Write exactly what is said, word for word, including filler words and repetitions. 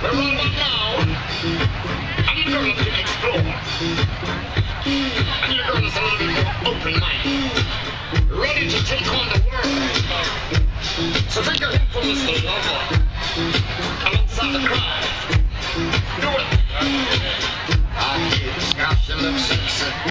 Well, right about now, I need a girl to explore. I need a girl that's a little bit more open-minded, ready to take on the world. So take a hit from Mister Lover alongside the crowd. Do it. I hate gosh, you look sexy.